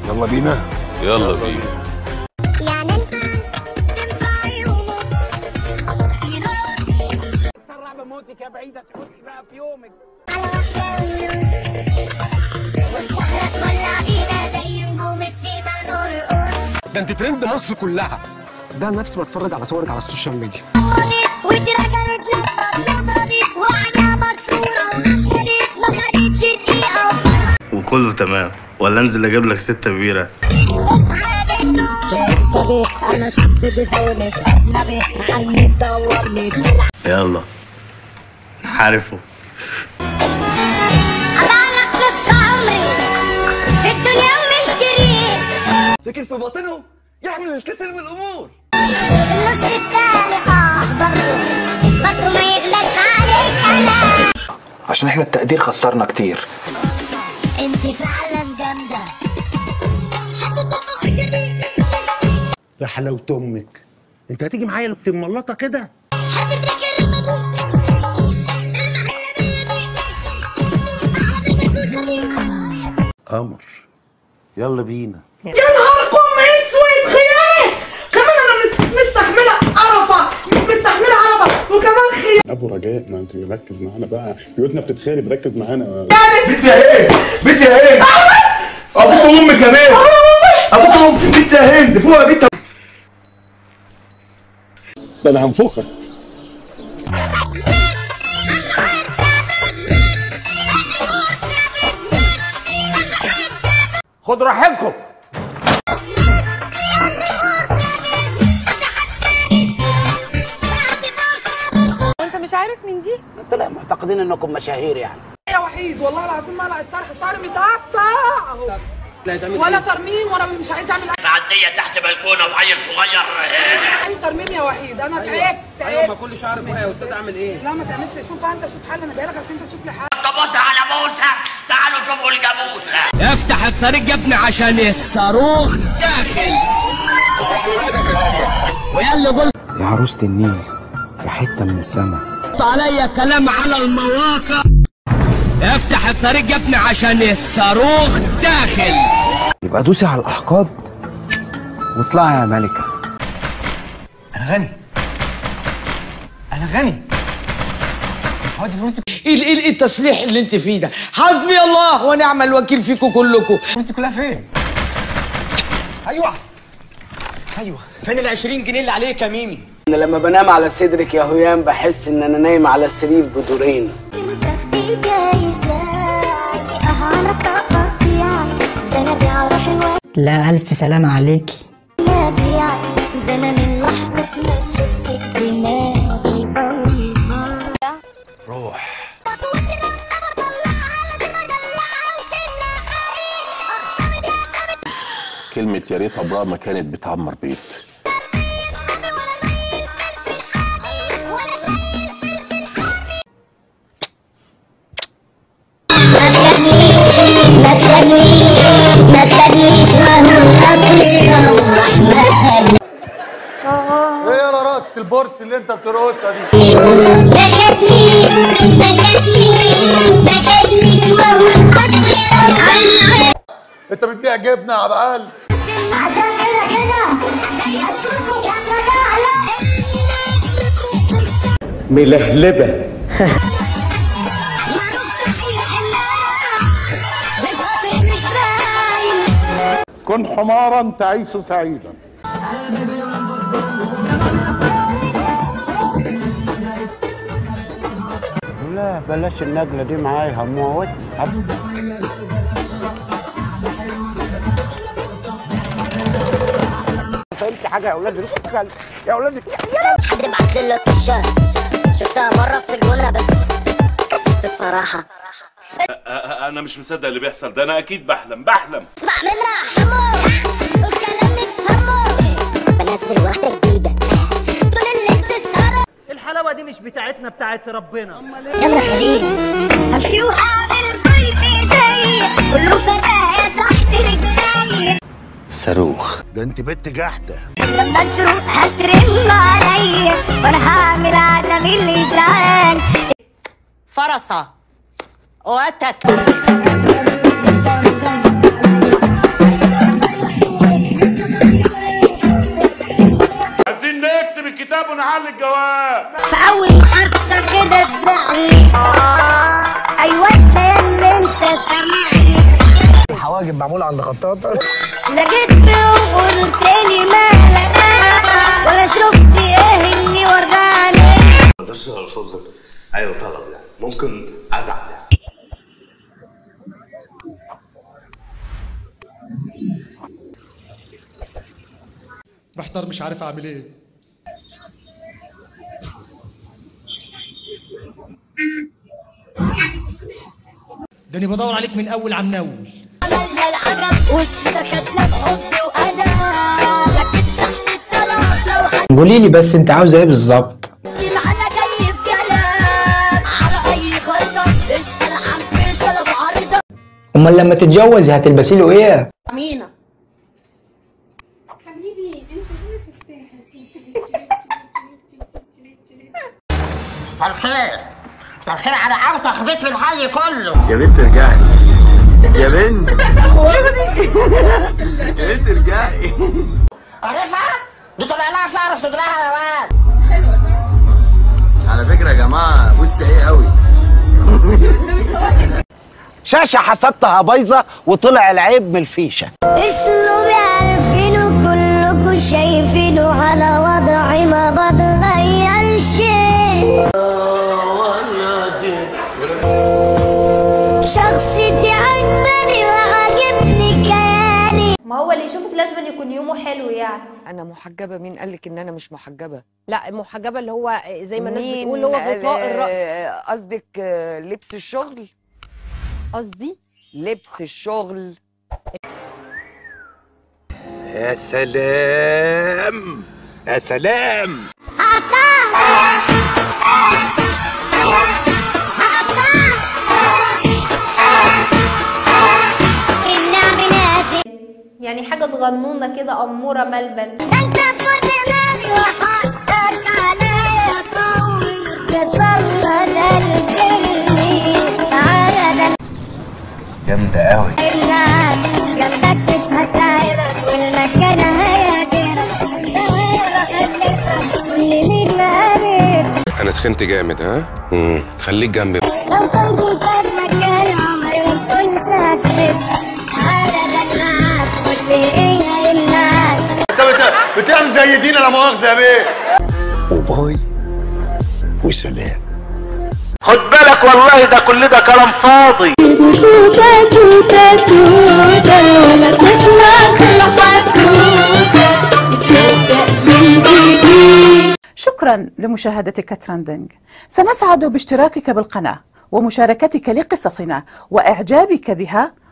يلا بينا. يلا بينا. تسرع بموتك يا بعيدة سعودي بقى في يومك. ده انت ترند مصر كلها. ده نفس ما اتفرج على صورك على السوشيال ميديا. وكله تمام ولا انزل اجيب لك 6 بيرة؟ يلا نحارفه. لكن في باطنه يحمل الكثير من الامور. النص الثاني برضه ما يغلطش عليك انا، عشان احنا التقدير خسرنا كتير. انت فعلا جامده. يا حلاوة امك، انت هتيجي معايا اللي بتملطه كده؟ قمر يلا بينا. يا نهاركم اسود خيال، كمان انا مستحمله عرفه، مستحمله عرفه وكمان خيال. ابو رجاء ما انت ركز معانا بقى، بيوتنا بتتخرب، ركز معانا. بنتي اهي، بنتي اهي، ابوك وامك كمان، ابوك وامك بنتي اهي، دي فوق يا بنتي. ده انا هنفخك. خدوا راحتكم. انت مش عارف مين دي؟ طلع معتقدين انكم مشاهير يعني. يا وحيد والله العظيم ما لقيت طرح شعري متقطع اهو. ولا ترميم ولا مش عايز اعمل معديه تحت بلكونه وعيل صغير. اي ترميم يا وحيد، انا تعبت. ايوه ما كل شعر بقى يا استاذ اعمل ايه؟ لا ما تعملش، شوف انت شوف حل، انا جاي لك عشان انت تشوف لي حل. جاموسه على موسى، تعالوا شوفوا الجاموسه. افتح الطريق يا ابني عشان الصاروخ داخل. ويلا قول يا عروسة النيل يا حتة من السما. عليا كلام على المواقع. افتح الطريق يا ابني عشان الصاروخ داخل. يبقى دوسي على الأحقاد واطلعي يا ملكة. انا غني، انا غني. ايه التصليح اللي انت فيه ده؟ حسبي الله ونعم الوكيل فيكم كلكم. فلوسي كلها فين؟ ايوه فين ال 20 جنيه اللي عليك يا ميمي؟ انا لما بنام على صدرك يا هيام بحس ان انا نايم على سرير بدورين. لا ألف سلامة عليكي. ده انا من لحظه ما شفتك دماغي روح. كلمة يا ريت عمرها ما كانت بتعمر بيت. ما تخليش ايه يا رقصة البورس اللي انت بترقصها دي؟ انت بتبيع جبنة يا عبقال؟ ملهلبه. كن حمارا تعيش سعيدا. لا بلاش النجلة دي معايا هموت. فهمت حاجة يا أولاد الكلب، يا أولاد الكلب. حد بعتلك الشهر، شفتها مرة في الجونة بس كسبت الصراحة. انا مش مصدق اللي بيحصل ده، انا اكيد بحلم. اسمع منها حمو والكلام نفهمه، بنزل واحدة جديدة طول الليل تسهر. الحلاوه دي مش بتاعتنا، بتاعت ربنا. يلا خلينا همشي واعمل طيب ايديا كله سرايا تحت رجلي. صاروخ. ده انت بنت جحدة. لما تروح هترن عليا وانا هعمل عدم اللسان. فرصه واتك. واجب معمول عند خطاطه. لا جيت وقلت لي مالك ولا شفت ايه اللي وراني. ما اقدرش ارفض لك اي طلب يعني، ممكن ازعل يعني. محتار مش عارف اعمل ايه. داني بدور عليك من اول عم نول. قولي لي بس انت عاوزه ايه بالظبط؟ امال لما تتجوزي هتلبسي له ايه؟ امينه حبيبي انت فين في الساحل؟ مساء الخير، مساء الخير على اوسخ بيت في الحي كله. يا بنت ارجعي يا بنت يا بنت ارجعي. عارفها؟ دي طلع لها شعر في صدرها يا واد. على فكره يا جماعه بص ايه قوي. شاشة حسبتها بايظة وطلع العيب من الفيشة. اسلوبي عارفينه كلكوا شايفينه على وضعي ما بتغير شيء. شخصيتي عجباني وعجبني كياني. ما هو اللي يشوفك لازم يكون يومه حلو يعني. انا محجبه؟ مين قالك ان انا مش محجبه؟ لا محجبه اللي هو زي ما الناس بتقول هو غطاء الراس. قصدك لبس الشغل؟ قصدي لبس الشغل. يا سلام يا سلام. يعني حاجه صغنونه كده اموره ملبن. انت كنت مالي وحقك عليا طول تصرد الفيلمي تعالى جامده قوي. جنبك مش هتعبك والمكان هيعجبك. انا سخنت جامد ها؟ خليك جنبي. لو كنت في مكان عمري ما كنت هكسبك. انت بتعمل زي دينا لا مؤاخذه يا بيه. وباي وسلام. خد بالك والله ده كل ده كلام فاضي. شكرا لمشاهدتك ترندنج. سنسعد باشتراكك بالقناة ومشاركتك لقصصنا وإعجابك بها